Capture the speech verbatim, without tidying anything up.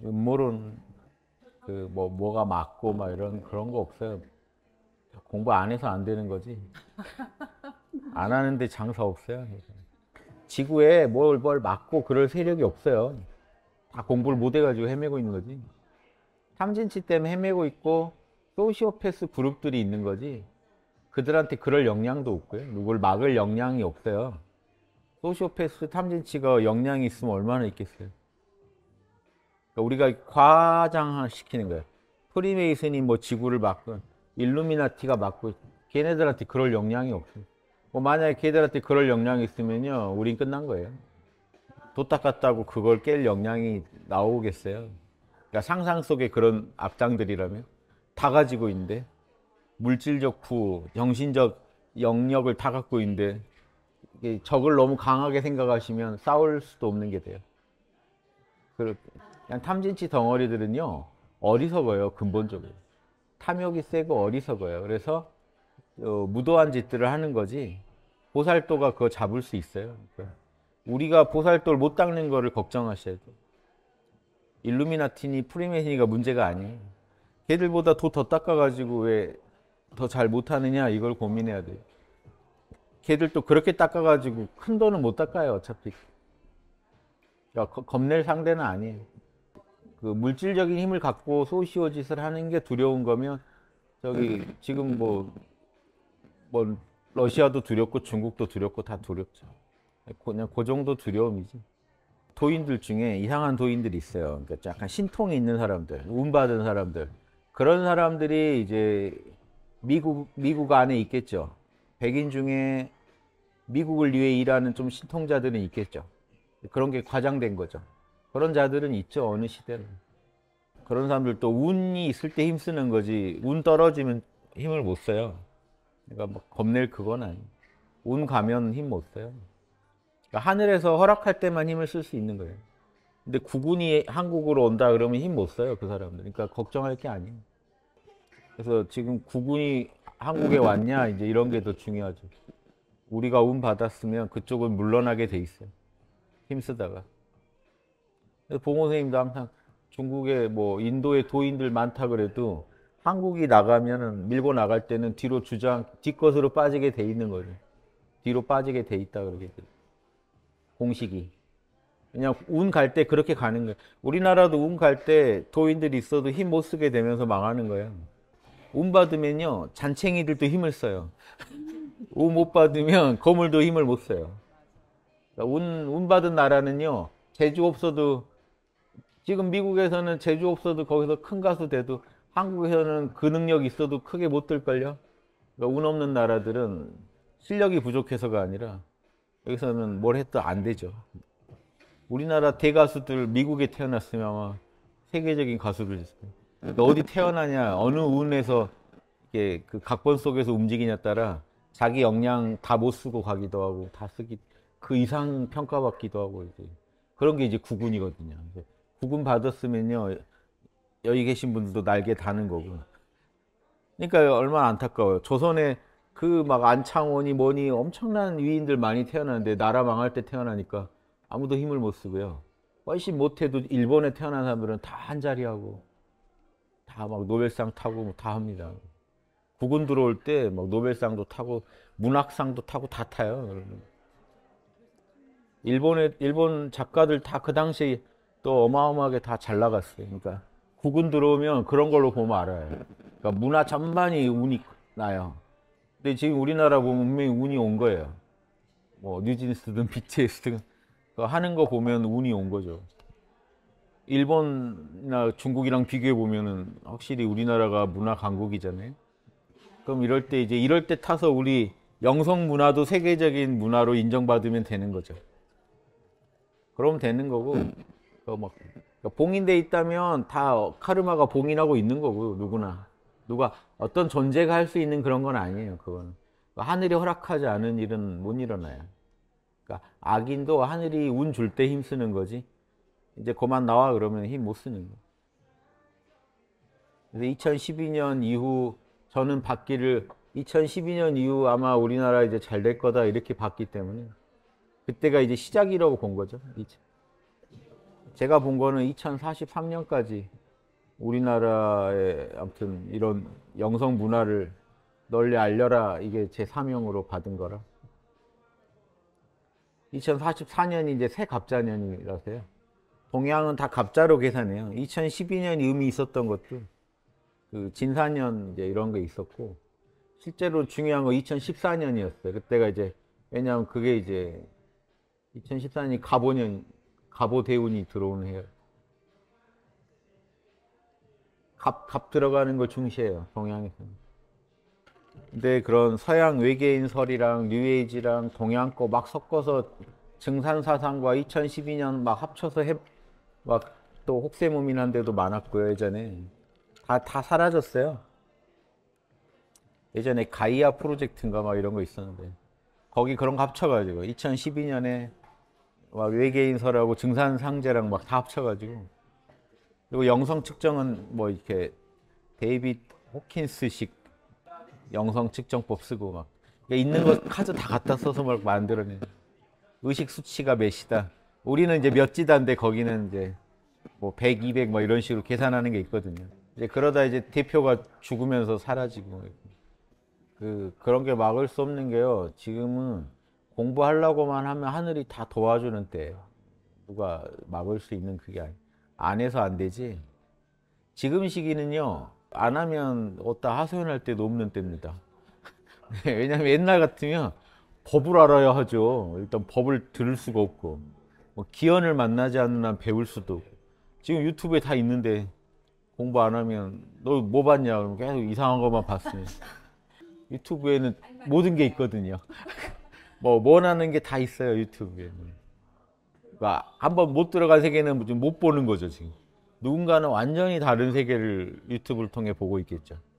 음모론 그 뭐 뭐가 맞고 막 이런 그런 거 없어요. 공부 안 해서 안 되는 거지. 안 하는데 장사 없어요. 지구에 뭘 뭘 맞고 그럴 세력이 없어요. 다 공부를 못 해가지고 헤매고 있는 거지. 탐진치 때문에 헤매고 있고 소시오패스 그룹들이 있는 거지. 그들한테 그럴 역량도 없고요. 누굴 막을 역량이 없어요. 소시오패스 탐진치가 역량이 있으면 얼마나 있겠어요. 그러니까 우리가 과장시키는 거예요. 프리메이슨이 뭐 지구를 막고 일루미나티가 막고 걔네들한테 그럴 역량이 없어요. 뭐 만약에 걔들한테 그럴 역량이 있으면요 우린 끝난 거예요. 도 닦았다고 그걸 깰 역량이 나오겠어요. 그러니까 상상 속에 그런 악당들이라면 다 가지고 있는데 물질적 부, 정신적 영역을 다 갖고 있는데 적을 너무 강하게 생각하시면 싸울 수도 없는 게 돼요. 그냥 탐진치 덩어리들은요 어리석어요. 근본적으로 탐욕이 세고 어리석어요. 그래서 어, 무도한 짓들을 하는 거지 보살도가 그거 잡을 수 있어요. 그러니까 우리가 보살도를 못 닦는 거를 걱정하셔야 돼요. 일루미나티니 프리메이슨이가 문제가 아니에요. 걔들보다 도 더 닦아가지고 왜 더 잘 못하느냐 이걸 고민해야 돼요. 걔들도 그렇게 닦아가지고 큰 돈은 못 닦아요. 어차피 그러니까 겁낼 상대는 아니에요. 그 물질적인 힘을 갖고 소시오 짓을 하는 게 두려운 거면 저기 지금 뭐, 뭐 러시아도 두렵고 중국도 두렵고 다 두렵죠. 그냥 그 정도 두려움이지. 도인들 중에 이상한 도인들이 있어요. 그러니까 약간 신통이 있는 사람들, 운 받은 사람들. 그런 사람들이 이제 미국, 미국 안에 있겠죠. 백인 중에 미국을 위해 일하는 좀 신통자들은 있겠죠. 그런 게 과장된 거죠. 그런 자들은 있죠. 어느 시대는. 그런 사람들도 운이 있을 때 힘쓰는 거지 운 떨어지면 힘을 못 써요. 그러니까 뭐 겁낼 그건 아니에요. 운 가면 힘 못 써요. 그러니까 하늘에서 허락할 때만 힘을 쓸 수 있는 거예요. 근데 국운이 한국으로 온다 그러면 힘 못 써요. 그 사람들. 그러니까 걱정할 게 아니에요. 그래서 지금 국운이 한국에 왔냐 이제 이런 게 더 중요하죠. 우리가 운 받았으면 그쪽은 물러나게 돼 있어요. 힘쓰다가. 그래서 봉호 선생님도 항상 중국에 뭐 인도에 도인들 많다 그래도 한국이 나가면은 밀고 나갈 때는 뒤로 주장 뒷것으로 빠지게 돼 있는 거죠. 뒤로 빠지게 돼 있다 그러게 공식이. 그냥 운 갈 때 그렇게 가는 거예요. 우리나라도 운 갈 때 도인들이 있어도 힘 못 쓰게 되면서 망하는 거예요. 운 받으면요 잔챙이들도 힘을 써요. 운 못 받으면 거물도 힘을 못 써요. 그러니까 운, 운 받은 나라는요 제주 없어도 지금 미국에서는 제주 없어도 거기서 큰 가수 돼도 한국에서는 그 능력 있어도 크게 못 될걸요. 그러니까 운 없는 나라들은 실력이 부족해서가 아니라 여기서는 뭘 해도 안 되죠. 우리나라 대가수들 미국에 태어났으면 아마 세계적인 가수를 했어요. 너 어디 태어나냐, 어느 운에서 이게 그 각본 속에서 움직이냐에 따라 자기 역량 다 못 쓰고 가기도 하고 다 쓰기 그 이상 평가받기도 하고 이제 그런 게 이제 국운이거든요. 국운 받았으면요 여기 계신 분들도 날개 다는 거고. 그러니까 얼마나 안타까워요. 조선에 그 막 안창원이 뭐니 엄청난 위인들 많이 태어나는데 나라 망할 때 태어나니까 아무도 힘을 못 쓰고요. 훨씬 못해도 일본에 태어난 사람들은 다 한자리 하고 다 막 노벨상 타고 다 합니다. 국운 들어올 때 막 노벨상도 타고 문학상도 타고 다 타요. 일본의 일본 작가들 다 그 당시에 또 어마어마하게 다 잘 나갔어요. 그러니까 국운 들어오면 그런 걸로 보면 알아요. 그러니까 문화 전반이 운이 나요. 근데 지금 우리나라 보면 분명히 운이 온 거예요. 뭐 뉴진스든 비티에스든 하는 거 보면 운이 온 거죠. 일본이나 중국이랑 비교해 보면은 확실히 우리나라가 문화 강국이잖아요. 그럼 이럴 때 이제 이럴 때 타서 우리 영성 문화도 세계적인 문화로 인정받으면 되는 거죠. 그러면 되는 거고, 막 봉인돼 있다면 다 카르마가 봉인하고 있는 거고 누구나 누가 어떤 존재가 할 수 있는 그런 건 아니에요. 그건 하늘이 허락하지 않은 일은 못 일어나요. 그러니까 악인도 하늘이 운 줄 때 힘쓰는 거지. 이제 그만 나와 그러면 힘 못 쓰는 거예요. 그래서 이천십이 년 이후 저는 받기를 이천십이 년 이후 아마 우리나라 이제 잘 될 거다 이렇게 봤기 때문에 그때가 이제 시작이라고 본 거죠. 제가 본 거는 이천사십삼 년까지 우리나라에 아무튼 이런 영성 문화를 널리 알려라, 이게 제 사명으로 받은 거라. 이천사십사 년이 이제 새 갑자년이라서요. 동양은 다 갑자로 계산해요. 이천십이 년이 의미 있었던 것도 그 진사년 이제 이런 게 있었고, 실제로 중요한 거 이천십사 년이었어요. 그때가 이제, 왜냐하면 그게 이제 이천십사 년이 갑오년, 갑오대운이 들어오는 해요. 갑, 갑 들어가는 걸 중시해요, 동양에서는. 근데 그런 서양 외계인설이랑 뉴에이지랑 동양 거 막 섞어서 증산사상과 이천십이 년 막 합쳐서 해, 막 또 혹세무민한 데도 많았고요, 예전에. 다, 다 사라졌어요. 예전에 가이아 프로젝트인가 막 이런 거 있었는데, 거기 그런 거 합쳐가지고, 이천십이 년에 막 외계인설하고 증산상제랑 막 다 합쳐가지고, 그리고 영성 측정은 뭐 이렇게 데이빗 호킨스식 영성 측정법 쓰고 막, 그러니까 있는 거 카드 다 갖다 써서 막 만들어내. 의식 수치가 몇이다. 우리는 이제 몇 지단데 거기는 이제 뭐 백, 이백 뭐 이런 식으로 계산하는 게 있거든요. 이제 그러다 이제 대표가 죽으면서 사라지고, 그 그런 게 막을 수 없는 게요. 지금은 공부하려고만 하면 하늘이 다 도와주는 때예요. 누가 막을 수 있는 그게 아니. 안 해서 안 되지. 지금 시기는요, 안 하면 어디다 하소연할 때도 없는 때입니다. 왜냐면 옛날 같으면 법을 알아야 하죠. 일단 법을 들을 수가 없고, 뭐 기연을 만나지 않는 한 배울 수도 없고. 지금 유튜브에 다 있는데 공부 안 하면 너 뭐 봤냐? 그러면 계속 이상한 것만 봤어요. 유튜브에는 모든 게 있거든요. 뭐 원하는 게 다 있어요, 유튜브에는. 그러니까 한번 못 들어간 세계는 못 보는 거죠, 지금. 누군가는 완전히 다른 세계를 유튜브를 통해 보고 있겠죠.